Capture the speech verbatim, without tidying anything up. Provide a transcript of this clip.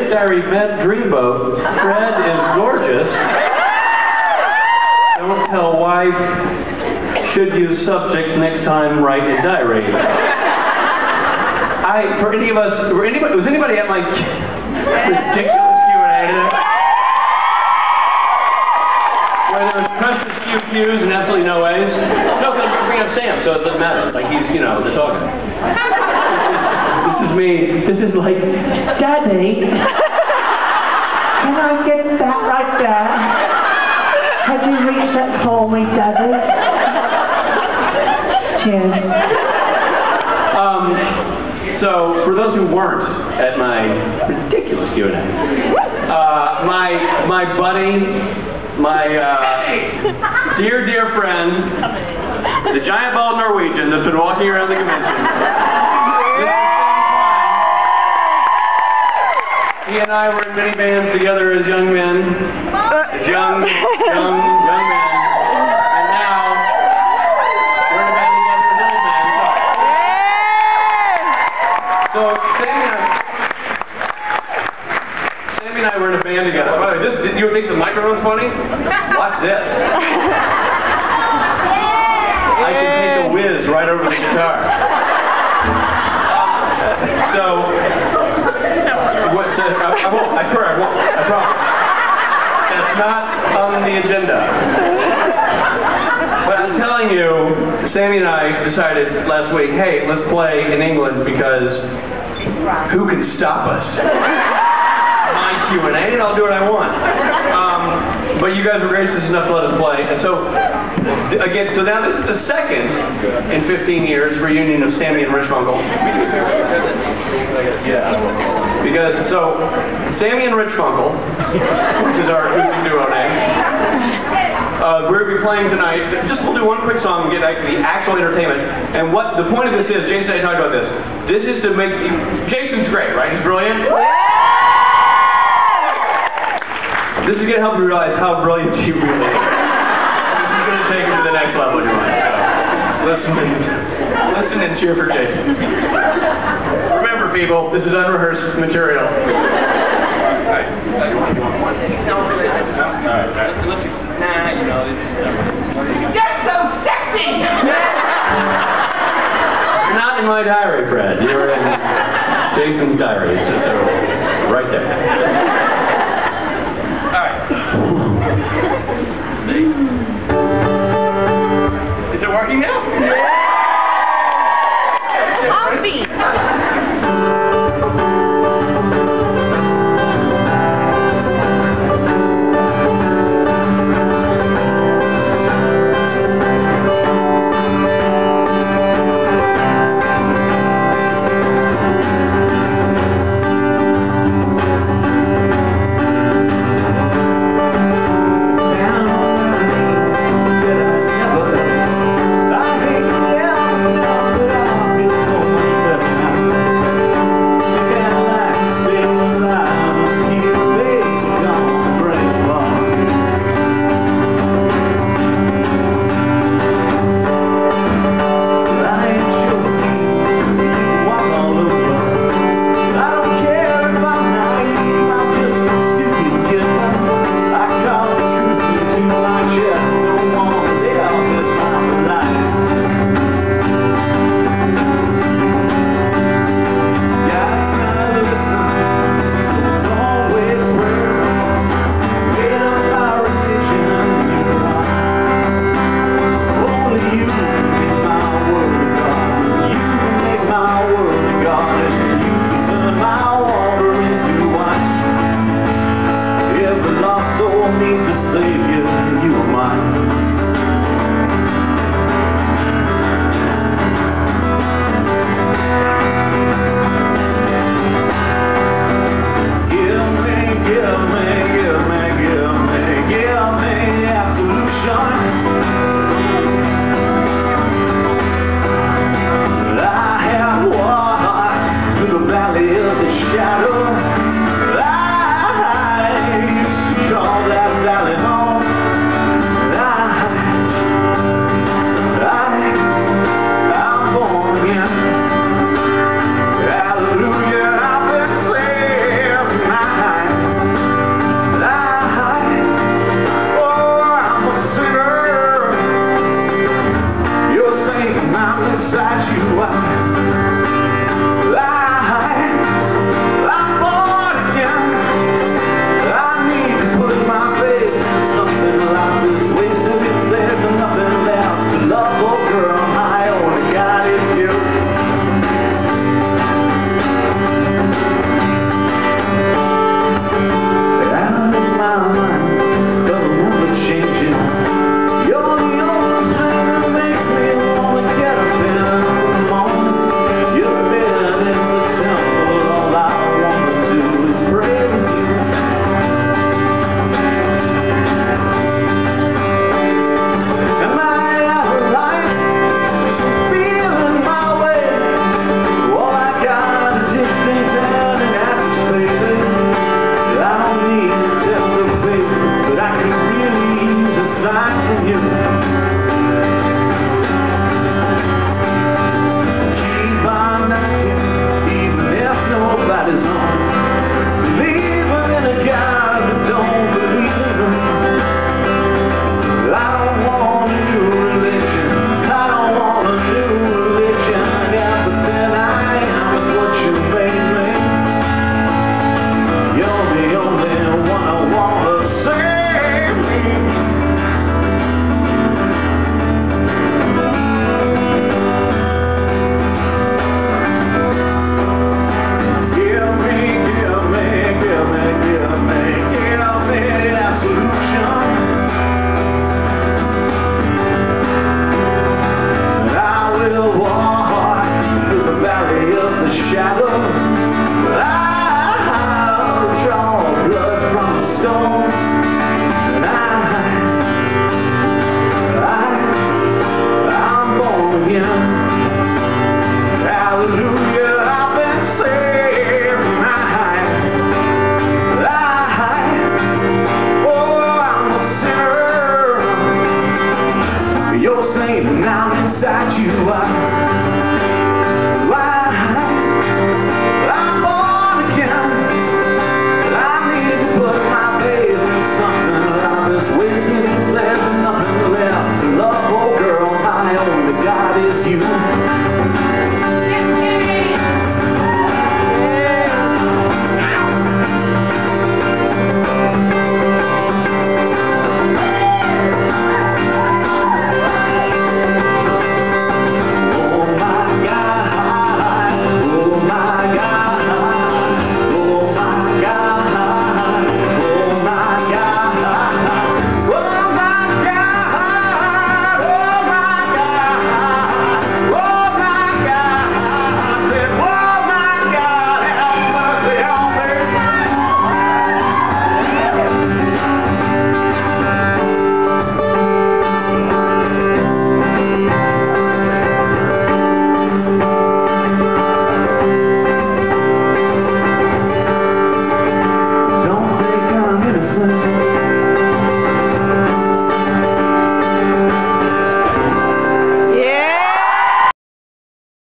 Fred's diary, Mad Dreamboat. Fred is gorgeous. Don't tell wife. Should use subject next time write a diary. I, for any of us, were anybody, was anybody at my ridiculous Q and A today? Where there was precious few Q's and absolutely no A's? No, because I'm bringing up Sam, so it doesn't matter. Like, he's, you know, the talker. This is me. This is like, Daddy, can I get that right there? Have you reached that for me, Daddy? Cheers. Um, so, for those who weren't at my ridiculous Q and A, uh, my, my buddy, my uh, dear, dear friend, the giant bald Norwegian that's been walking around the convention. He and I were in many bands together as young men, as young, young, young men, and now we're in a band together as old men. So, Sammy and I, Sammy and I were in a band together. By the way, this, did you think the microphone's funny? Watch this. I can take a whiz right over the guitar. So, what, uh, I, I won't, I swear I won't, I promise. That's not on the agenda. But I'm telling you, Sammy and I decided last week, hey, let's play in England because who can stop us? My Q and A, and I'll do what I want. Um, but you guys were gracious enough to let us play. And so, again, so now this is the second in fifteen years reunion of Sammy and Rich Funkle. Yeah. Because, so, Sammy and Rich Funkle, which is our duo name, uh, we're going to be playing tonight. Just we'll do one quick song and get back to the actual entertainment. And what the point of this is, Jason and I talked about this. This is to make, Jason's great, right? He's brilliant. This is going to help you realize how brilliant he really is. This is going to take him to the next level in your mind. So, listen and, listen and cheer for Jason. Remember, people, this is unrehearsed material. Alright. Alright. Nah, you know, you're so sexy! You're not in my diary, Fred. You're in Jason's diary.